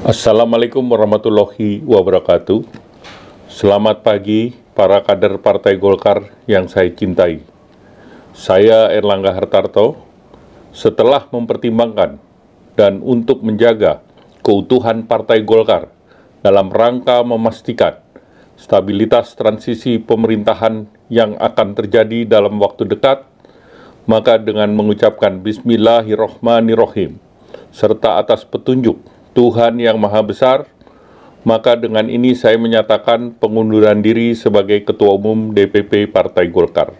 Assalamualaikum warahmatullahi wabarakatuh. Selamat pagi para kader Partai Golkar yang saya cintai. Saya Airlangga Hartarto. Setelah mempertimbangkan dan untuk menjaga keutuhan Partai Golkar dalam rangka memastikan stabilitas transisi pemerintahan yang akan terjadi dalam waktu dekat, maka dengan mengucapkan Bismillahirrohmanirrohim serta atas petunjuk Tuhan Yang Maha Besar, maka dengan ini saya menyatakan pengunduran diri sebagai Ketua Umum DPP Partai Golkar.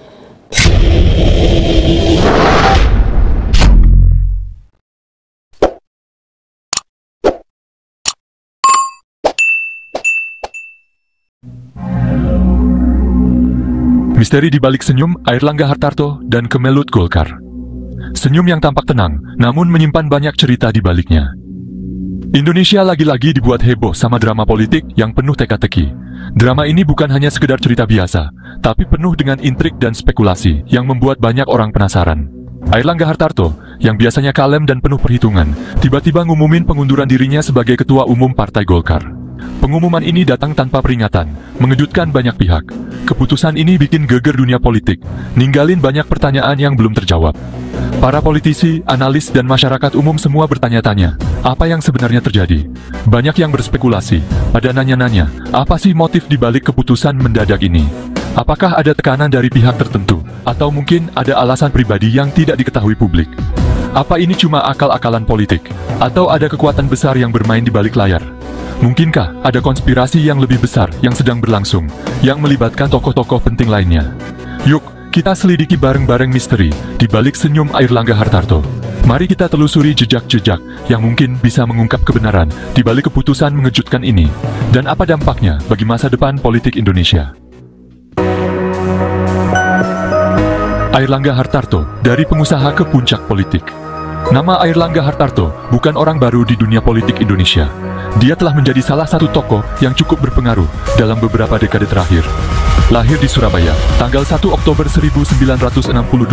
Misteri di balik senyum Airlangga Hartarto dan Kemelut Golkar. Senyum yang tampak tenang, namun menyimpan banyak cerita di baliknya. Indonesia lagi-lagi dibuat heboh sama drama politik yang penuh teka-teki. Drama ini bukan hanya sekedar cerita biasa, tapi penuh dengan intrik dan spekulasi yang membuat banyak orang penasaran. Airlangga Hartarto, yang biasanya kalem dan penuh perhitungan, tiba-tiba ngumumin pengunduran dirinya sebagai Ketua Umum Partai Golkar. Pengumuman ini datang tanpa peringatan, mengejutkan banyak pihak. Keputusan ini bikin geger dunia politik, ninggalin banyak pertanyaan yang belum terjawab. Para politisi, analis, dan masyarakat umum semua bertanya-tanya, apa yang sebenarnya terjadi? Banyak yang berspekulasi, pada nanya-nanya, apa sih motif di balik keputusan mendadak ini? Apakah ada tekanan dari pihak tertentu? Atau mungkin ada alasan pribadi yang tidak diketahui publik? Apa ini cuma akal-akalan politik? Atau ada kekuatan besar yang bermain di balik layar? Mungkinkah ada konspirasi yang lebih besar yang sedang berlangsung, yang melibatkan tokoh-tokoh penting lainnya? Yuk, kita selidiki bareng-bareng misteri di balik senyum Airlangga Hartarto. Mari kita telusuri jejak-jejak yang mungkin bisa mengungkap kebenaran di balik keputusan mengejutkan ini, dan apa dampaknya bagi masa depan politik Indonesia. Airlangga Hartarto, dari pengusaha ke puncak politik. Nama Airlangga Hartarto bukan orang baru di dunia politik Indonesia. Dia telah menjadi salah satu tokoh yang cukup berpengaruh dalam beberapa dekade terakhir. Lahir di Surabaya, tanggal 1 Oktober 1962,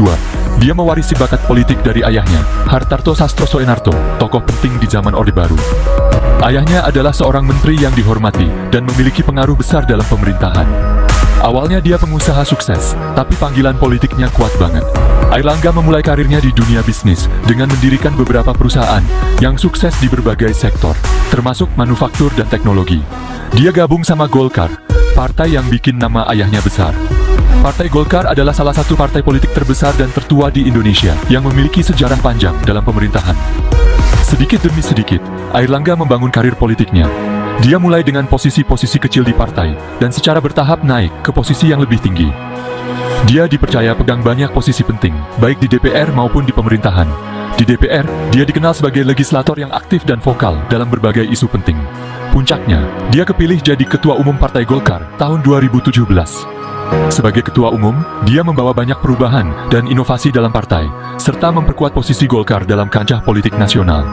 dia mewarisi bakat politik dari ayahnya, Hartarto Sastrosoenarto, tokoh penting di zaman Orde Baru. Ayahnya adalah seorang menteri yang dihormati dan memiliki pengaruh besar dalam pemerintahan. Awalnya dia pengusaha sukses, tapi panggilan politiknya kuat banget. Airlangga memulai karirnya di dunia bisnis dengan mendirikan beberapa perusahaan yang sukses di berbagai sektor, termasuk manufaktur dan teknologi. Dia gabung sama Golkar, partai yang bikin nama ayahnya besar. Partai Golkar adalah salah satu partai politik terbesar dan tertua di Indonesia yang memiliki sejarah panjang dalam pemerintahan. Sedikit demi sedikit, Airlangga membangun karir politiknya. Dia mulai dengan posisi-posisi kecil di partai, dan secara bertahap naik ke posisi yang lebih tinggi. Dia dipercaya pegang banyak posisi penting, baik di DPR maupun di pemerintahan. Di DPR, dia dikenal sebagai legislator yang aktif dan vokal dalam berbagai isu penting. Puncaknya, dia kepilih jadi Ketua Umum Partai Golkar tahun 2017. Sebagai Ketua Umum, dia membawa banyak perubahan dan inovasi dalam partai, serta memperkuat posisi Golkar dalam kancah politik nasional.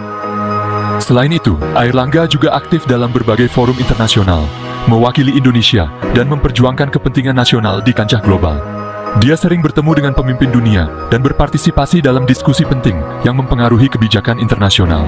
Selain itu, Airlangga juga aktif dalam berbagai forum internasional, mewakili Indonesia, dan memperjuangkan kepentingan nasional di kancah global. Dia sering bertemu dengan pemimpin dunia dan berpartisipasi dalam diskusi penting yang mempengaruhi kebijakan internasional.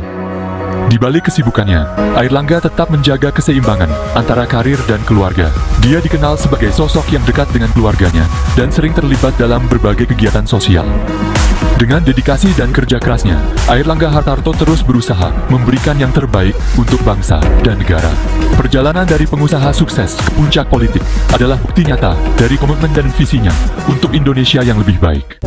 Di balik kesibukannya, Airlangga tetap menjaga keseimbangan antara karir dan keluarga. Dia dikenal sebagai sosok yang dekat dengan keluarganya dan sering terlibat dalam berbagai kegiatan sosial. Dengan dedikasi dan kerja kerasnya, Airlangga Hartarto terus berusaha memberikan yang terbaik untuk bangsa dan negara. Perjalanan dari pengusaha sukses ke puncak politik adalah bukti nyata dari komitmen dan visinya untuk Indonesia yang lebih baik.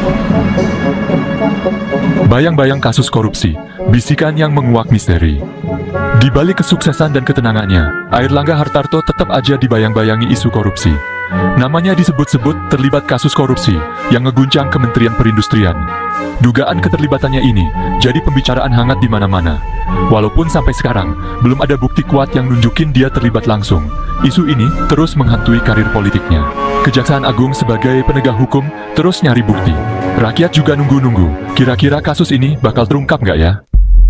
Bayang-bayang kasus korupsi, bisikan yang menguak misteri. Di balik kesuksesan dan ketenangannya, Airlangga Hartarto tetap aja dibayang-bayangi isu korupsi. Namanya disebut-sebut terlibat kasus korupsi yang ngeguncang Kementerian Perindustrian. Dugaan keterlibatannya ini jadi pembicaraan hangat di mana-mana. Walaupun sampai sekarang belum ada bukti kuat yang nunjukin dia terlibat langsung, isu ini terus menghantui karir politiknya. Kejaksaan Agung sebagai penegak hukum terus nyari bukti. Rakyat juga nunggu-nunggu, kira-kira kasus ini bakal terungkap nggak ya?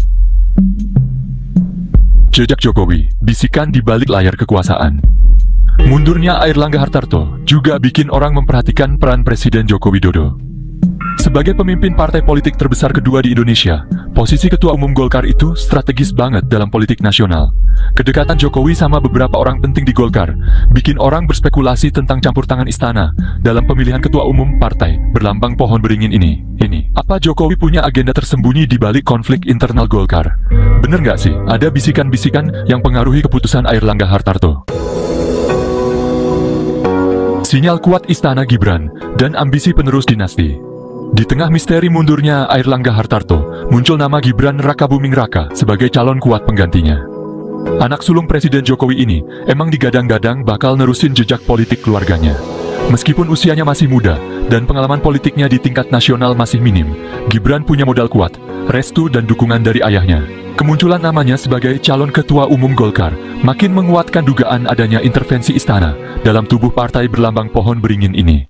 Jejak Jokowi, bisikan di balik layar kekuasaan. Mundurnya Airlangga Hartarto juga bikin orang memperhatikan peran Presiden Joko Widodo. Sebagai pemimpin partai politik terbesar kedua di Indonesia, posisi Ketua Umum Golkar itu strategis banget dalam politik nasional. Kedekatan Jokowi sama beberapa orang penting di Golkar bikin orang berspekulasi tentang campur tangan istana dalam pemilihan Ketua Umum partai berlambang pohon beringin ini. Apa Jokowi punya agenda tersembunyi di balik konflik internal Golkar? Bener nggak sih, ada bisikan-bisikan yang pengaruhi keputusan Airlangga Hartarto? Sinyal kuat istana Gibran dan ambisi penerus dinasti. Di tengah misteri mundurnya Airlangga Hartarto, muncul nama Gibran Rakabuming Raka sebagai calon kuat penggantinya. Anak sulung Presiden Jokowi ini emang digadang-gadang bakal nerusin jejak politik keluarganya. Meskipun usianya masih muda dan pengalaman politiknya di tingkat nasional masih minim, Gibran punya modal kuat, restu dan dukungan dari ayahnya. Kemunculan namanya sebagai calon Ketua Umum Golkar makin menguatkan dugaan adanya intervensi istana dalam tubuh partai berlambang pohon beringin ini.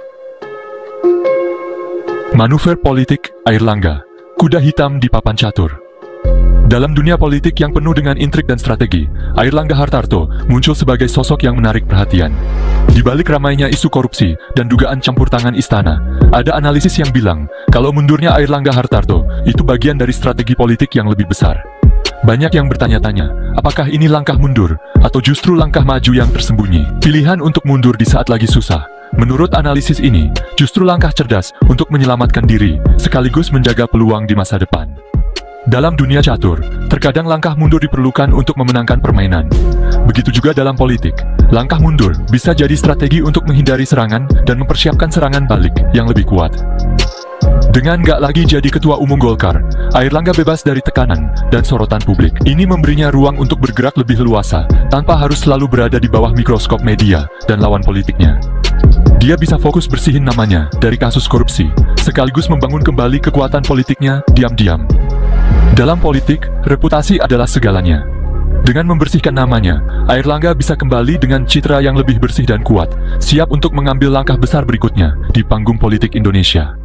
Manuver politik Airlangga, kuda hitam di papan catur. Dalam dunia politik yang penuh dengan intrik dan strategi, Airlangga Hartarto muncul sebagai sosok yang menarik perhatian. Di balik ramainya isu korupsi dan dugaan campur tangan istana, ada analisis yang bilang kalau mundurnya Airlangga Hartarto itu bagian dari strategi politik yang lebih besar. Banyak yang bertanya-tanya, apakah ini langkah mundur atau justru langkah maju yang tersembunyi? Pilihan untuk mundur di saat lagi susah. Menurut analisis ini, justru langkah cerdas untuk menyelamatkan diri, sekaligus menjaga peluang di masa depan. Dalam dunia catur, terkadang langkah mundur diperlukan untuk memenangkan permainan. Begitu juga dalam politik, langkah mundur bisa jadi strategi untuk menghindari serangan dan mempersiapkan serangan balik yang lebih kuat. Dengan nggak lagi jadi Ketua Umum Golkar, Airlangga bebas dari tekanan dan sorotan publik. Ini memberinya ruang untuk bergerak lebih leluasa, tanpa harus selalu berada di bawah mikroskop media dan lawan politiknya. Dia bisa fokus bersihin namanya dari kasus korupsi, sekaligus membangun kembali kekuatan politiknya diam-diam. Dalam politik, reputasi adalah segalanya. Dengan membersihkan namanya, Airlangga bisa kembali dengan citra yang lebih bersih dan kuat, siap untuk mengambil langkah besar berikutnya di panggung politik Indonesia.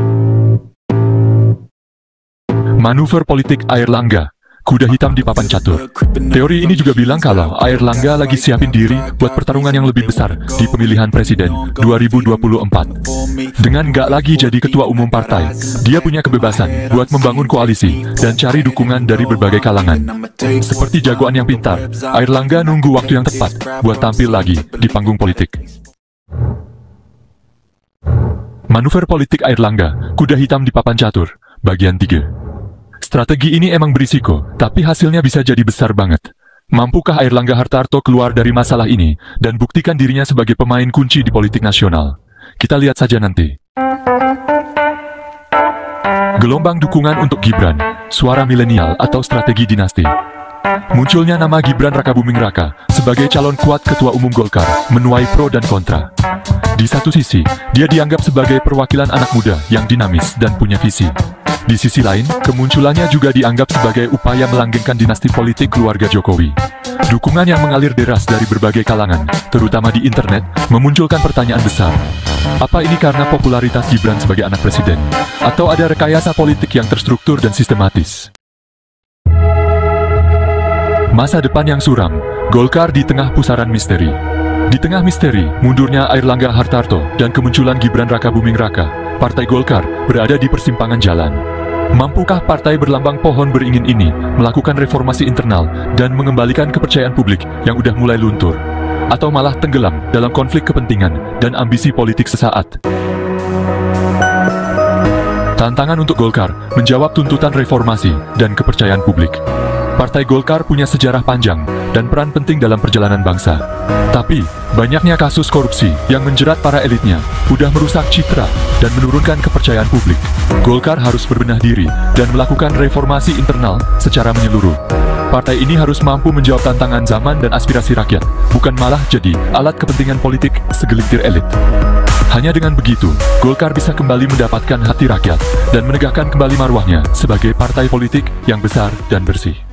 Manuver politik Airlangga, kuda hitam di papan catur. Teori ini juga bilang kalau Airlangga lagi siapin diri buat pertarungan yang lebih besar di pemilihan presiden 2024. Dengan nggak lagi jadi ketua umum partai, dia punya kebebasan buat membangun koalisi dan cari dukungan dari berbagai kalangan. Seperti jagoan yang pintar, Airlangga nunggu waktu yang tepat buat tampil lagi di panggung politik. Manuver politik Airlangga, kuda hitam di papan catur, bagian 3. Strategi ini emang berisiko, tapi hasilnya bisa jadi besar banget. Mampukah Airlangga Hartarto keluar dari masalah ini dan buktikan dirinya sebagai pemain kunci di politik nasional? Kita lihat saja nanti. Gelombang dukungan untuk Gibran, suara milenial atau strategi dinasti. Munculnya nama Gibran Rakabuming Raka sebagai calon kuat Ketua Umum Golkar menuai pro dan kontra. Di satu sisi, dia dianggap sebagai perwakilan anak muda yang dinamis dan punya visi. Di sisi lain, kemunculannya juga dianggap sebagai upaya melanggengkan dinasti politik keluarga Jokowi. Dukungan yang mengalir deras dari berbagai kalangan, terutama di internet, memunculkan pertanyaan besar. Apa ini karena popularitas Gibran sebagai anak presiden? Atau ada rekayasa politik yang terstruktur dan sistematis? Masa depan yang suram, Golkar di tengah pusaran misteri. Di tengah misteri, mundurnya Airlangga Hartarto dan kemunculan Gibran Rakabuming Raka, Partai Golkar berada di persimpangan jalan. Mampukah partai berlambang pohon beringin ini melakukan reformasi internal dan mengembalikan kepercayaan publik yang udah mulai luntur? Atau malah tenggelam dalam konflik kepentingan dan ambisi politik sesaat? Tantangan untuk Golkar menjawab tuntutan reformasi dan kepercayaan publik. Partai Golkar punya sejarah panjang dan peran penting dalam perjalanan bangsa. Tapi, banyaknya kasus korupsi yang menjerat para elitnya udah merusak citra dan menurunkan kepercayaan publik. Golkar harus berbenah diri dan melakukan reformasi internal secara menyeluruh. Partai ini harus mampu menjawab tantangan zaman dan aspirasi rakyat, bukan malah jadi alat kepentingan politik segelintir elit. Hanya dengan begitu, Golkar bisa kembali mendapatkan hati rakyat dan menegakkan kembali marwahnya sebagai partai politik yang besar dan bersih.